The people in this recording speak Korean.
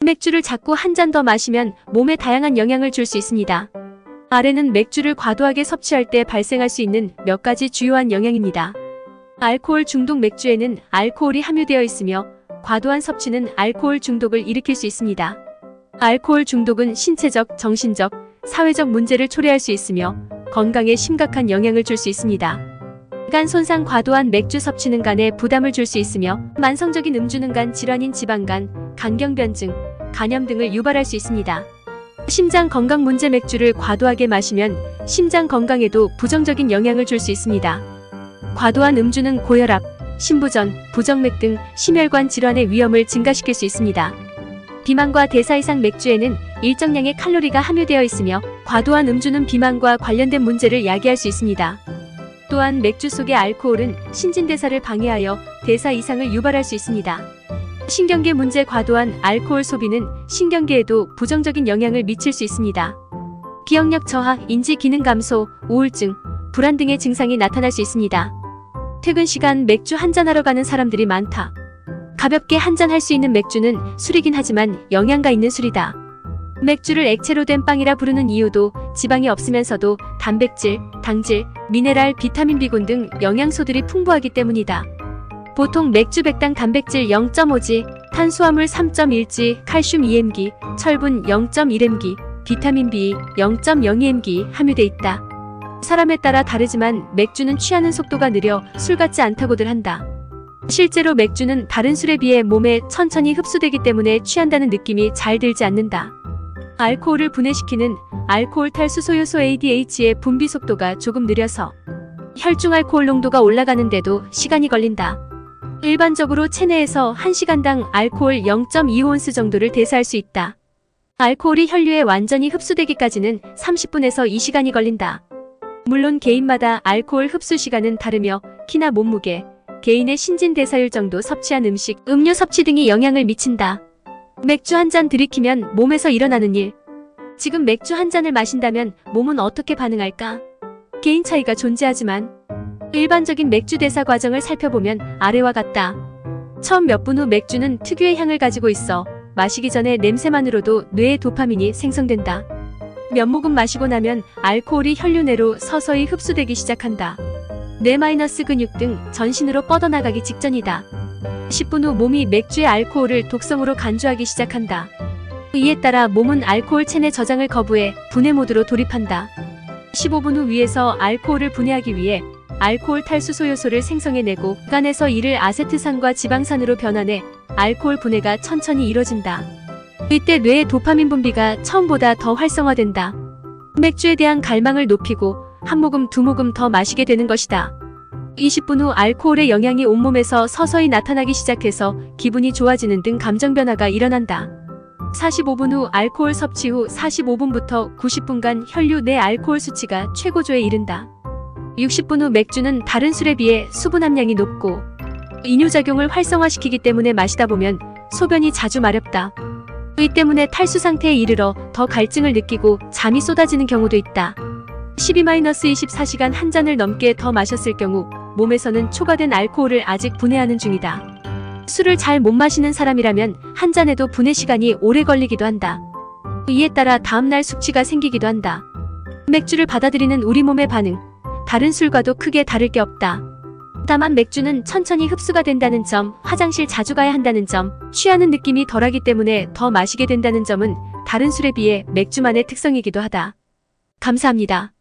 맥주를 자꾸 한 잔 더 마시면 몸에 다양한 영향을 줄 수 있습니다. 아래는 맥주를 과도하게 섭취할 때 발생할 수 있는 몇 가지 주요한 영향입니다. 알코올 중독. 맥주에는 알코올이 함유되어 있으며 과도한 섭취는 알코올 중독을 일으킬 수 있습니다. 알코올 중독은 신체적, 정신적, 사회적 문제를 초래할 수 있으며 건강에 심각한 영향을 줄 수 있습니다. 간 손상. 과도한 맥주 섭취는 간에 부담을 줄 수 있으며 만성적인 음주는 간 질환인 지방간, 간경변증, 간염 등을 유발할 수 있습니다. 심장 건강 문제. 맥주를 과도하게 마시면 심장 건강에도 부정적인 영향을 줄 수 있습니다. 과도한 음주는 고혈압, 심부전, 부정맥 등 심혈관 질환의 위험을 증가시킬 수 있습니다. 비만과 대사 이상. 맥주에는 일정량의 칼로리가 함유되어 있으며 과도한 음주는 비만과 관련된 문제를 야기할 수 있습니다. 또한 맥주 속의 알코올은 신진대사를 방해하여 대사 이상을 유발할 수 있습니다. 신경계 문제. 과도한 알코올 소비는 신경계에도 부정적인 영향을 미칠 수 있습니다. 기억력 저하, 인지 기능 감소, 우울증, 불안 등의 증상이 나타날 수 있습니다. 퇴근 시간 맥주 한잔하러 가는 사람들이 많다. 가볍게 한잔할 수 있는 맥주는 술이긴 하지만 영양가 있는 술이다. 맥주를 액체로 된 빵이라 부르는 이유도 지방이 없으면서도 단백질, 당질, 미네랄, 비타민 B군 등 영양소들이 풍부하기 때문이다. 보통 맥주 100당 단백질 0.5g, 탄수화물 3.1g, 칼슘 2mg, 철분 0.1mg, 비타민 B 0.02mg 함유돼 있다. 사람에 따라 다르지만 맥주는 취하는 속도가 느려 술 같지 않다고들 한다. 실제로 맥주는 다른 술에 비해 몸에 천천히 흡수되기 때문에 취한다는 느낌이 잘 들지 않는다. 알코올을 분해시키는 알코올 탈수소 요소 ADH의 분비 속도가 조금 느려서 혈중 알코올 농도가 올라가는데도 시간이 걸린다. 일반적으로 체내에서 1시간당 알코올 0.25온스 정도를 대사할 수 있다. 알코올이 혈류에 완전히 흡수되기까지는 30분에서 2시간이 걸린다. 물론 개인마다 알코올 흡수 시간은 다르며 키나 몸무게, 개인의 신진대사율 정도, 섭취한 음식, 음료 섭취 등이 영향을 미친다. 맥주 한 잔 들이키면 몸에서 일어나는 일. 지금 맥주 한 잔을 마신다면 몸은 어떻게 반응할까? 개인 차이가 존재하지만 일반적인 맥주 대사 과정을 살펴보면 아래와 같다. 처음 몇 분 후 맥주는 특유의 향을 가지고 있어 마시기 전에 냄새만으로도 뇌에 도파민이 생성된다. 몇 모금 마시고 나면 알코올이 혈류 내로 서서히 흡수되기 시작한다. 뇌 마이너스 근육 등 전신으로 뻗어나가기 직전이다. 10분 후 몸이 맥주의 알코올을 독성으로 간주하기 시작한다. 이에 따라 몸은 알코올 체내 저장을 거부해 분해 모드로 돌입한다. 15분 후 위에서 알코올을 분해하기 위해 알코올 탈수소 요소를 생성해내고 간에서 이를 아세트산과 지방산으로 변환해 알코올 분해가 천천히 이뤄진다. 이때 뇌의 도파민 분비가 처음보다 더 활성화된다. 맥주에 대한 갈망을 높이고 한 모금 두 모금 더 마시게 되는 것이다. 20분 후 알코올의 영향이 온몸에서 서서히 나타나기 시작해서 기분이 좋아지는 등 감정 변화가 일어난다. 45분 후 알코올 섭취 후 45분부터 90분간 혈류 내 알코올 수치가 최고조에 이른다. 60분 후 맥주는 다른 술에 비해 수분 함량이 높고 이뇨작용을 활성화시키기 때문에 마시다 보면 소변이 자주 마렵다. 이 때문에 탈수 상태에 이르러 더 갈증을 느끼고 잠이 쏟아지는 경우도 있다. 12-24시간 한 잔을 넘게 더 마셨을 경우 몸에서는 초과된 알코올을 아직 분해하는 중이다. 술을 잘 못 마시는 사람이라면 한 잔에도 분해 시간이 오래 걸리기도 한다. 이에 따라 다음날 숙취가 생기기도 한다. 맥주를 받아들이는 우리 몸의 반응, 다른 술과도 크게 다를 게 없다. 다만 맥주는 천천히 흡수가 된다는 점, 화장실 자주 가야 한다는 점, 취하는 느낌이 덜하기 때문에 더 마시게 된다는 점은 다른 술에 비해 맥주만의 특성이기도 하다. 감사합니다.